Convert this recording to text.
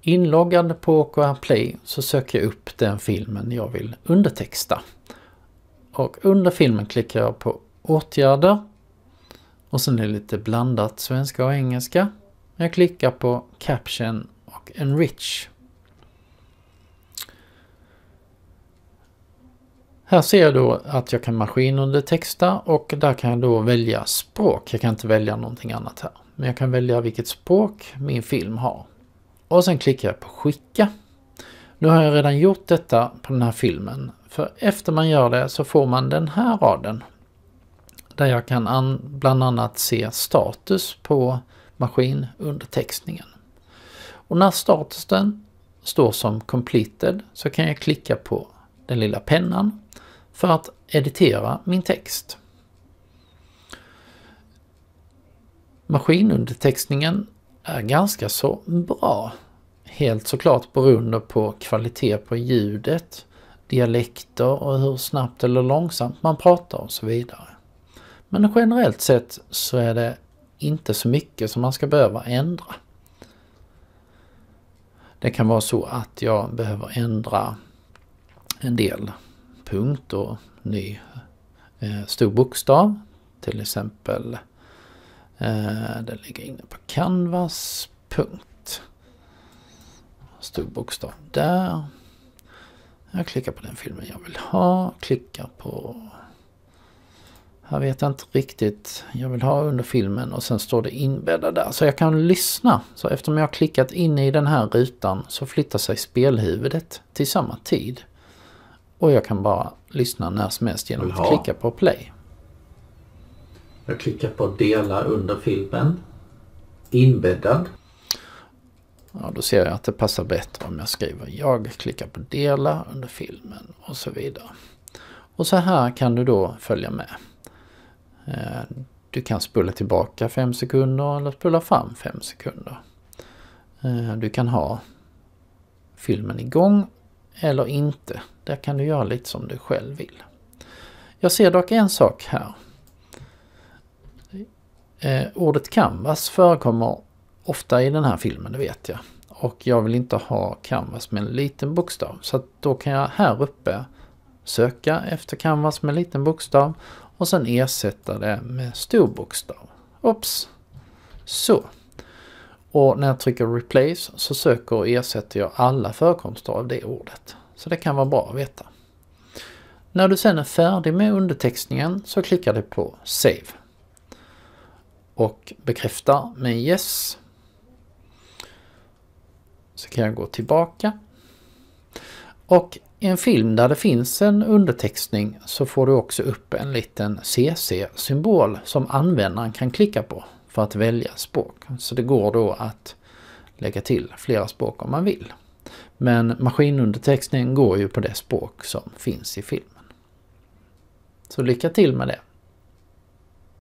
inloggad på OKR Play så söker jag upp den filmen jag vill undertexta. Och under filmen klickar jag på åtgärder. Och sen är det lite blandat svenska och engelska. Jag klickar på Caption och Enrich. Här ser jag då att jag kan maskinundertexta och där kan jag då välja språk. Jag kan inte välja någonting annat här. Men jag kan välja vilket språk min film har. Och sen klickar jag på skicka. Nu har jag redan gjort detta på den här filmen. För efter man gör det så får man den här raden. Där jag kan bland annat se status på maskinundertextningen. Och när statusen står som completed så kan jag klicka på den lilla pennan för att editera min text. Maskinundertextningen är ganska så bra. Helt såklart beroende på kvalitet på ljudet, dialekter och hur snabbt eller långsamt man pratar och så vidare. Men generellt sett så är det inte så mycket som man ska behöva ändra. Det kan vara så att jag behöver ändra en del punkt och ny stor bokstav. Till exempel den ligger inne på Canvas, punkt. Stor bokstav där. Jag klickar på den filmen jag vill ha. Klickar på... Här vet jag inte riktigt. Jag vill ha under filmen och sen står det inbäddad där. Så jag kan lyssna. Så eftersom jag har klickat in i den här rutan så flyttar sig spelhuvudet till samma tid. Och jag kan bara lyssna när som helst genom att klicka på play. Jag klickar på dela under filmen. Inbäddad. Ja, då ser jag att det passar bättre om jag skriver jag klickar på dela under filmen och så vidare. Och så här kan du då följa med. Du kan spola tillbaka 5 sekunder eller spola fram 5 sekunder. Du kan ha filmen igång eller inte. Där kan du göra lite som du själv vill. Jag ser dock en sak här. Ordet canvas förekommer ofta i den här filmen, det vet jag. Och jag vill inte ha canvas med en liten bokstav. Så att då kan jag här uppe söka efter canvas med en liten bokstav. Och sen ersätta det med stor bokstav. Oops. Så. Och när jag trycker replace så söker och ersätter jag alla förekomster av det ordet. Så det kan vara bra att veta. När du sen är färdig med undertextningen så klickar du på save. Och bekräftar med yes. Så kan jag gå tillbaka. Och i en film där det finns en undertextning så får du också upp en liten CC-symbol som användaren kan klicka på för att välja språk. Så det går då att lägga till flera språk om man vill. Men maskinundertextningen går ju på det språk som finns i filmen. Så lycka till med det!